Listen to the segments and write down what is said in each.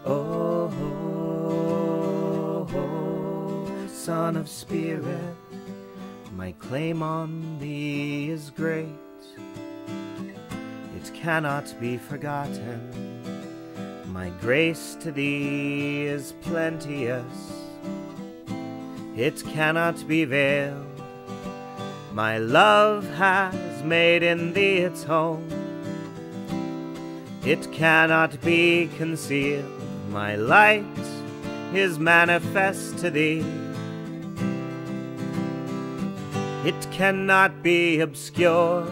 Oh, Son of Spirit, my claim on thee is great. It cannot be forgotten. My grace to thee is plenteous. It cannot be veiled. My love has made in thee its home. It cannot be concealed. My light is manifest to thee. It cannot be obscure.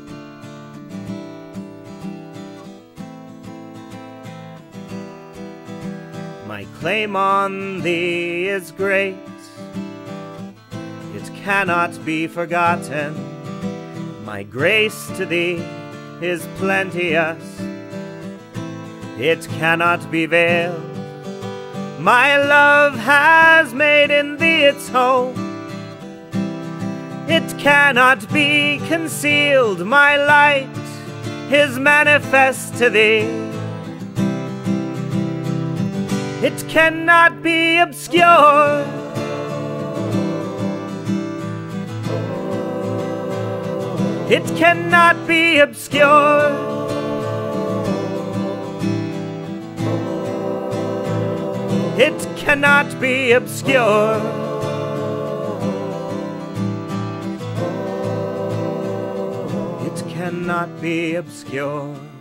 My claim on thee is great. It cannot be forgotten. My grace to thee is plenteous. It cannot be veiled. My love has made in thee its home. It cannot be concealed. My light is manifest to thee. It cannot be obscure. It cannot be obscure. It cannot be obscure. It cannot be obscure.